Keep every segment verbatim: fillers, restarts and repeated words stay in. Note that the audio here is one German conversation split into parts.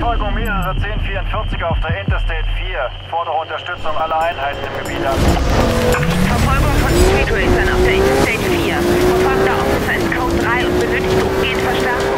Verfolgung mehrerer zehn vierundvierziger auf der Interstate vier. Fordere Unterstützung aller Einheiten im Gebiet an. Verfolgung von Speed Racern auf der Interstate vier. Verfolgter Officer ist Code drei und benötigt umgehend Verstärkung.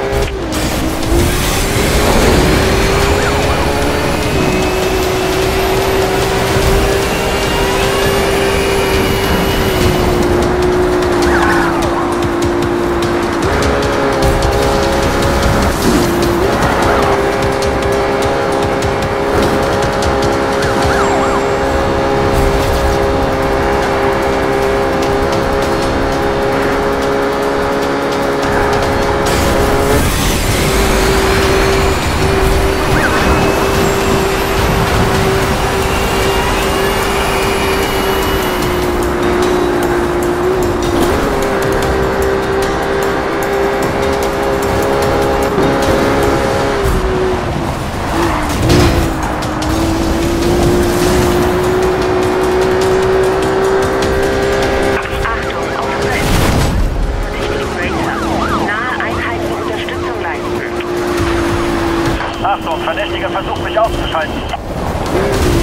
Achtung, Verdächtiger versucht mich auszuschalten.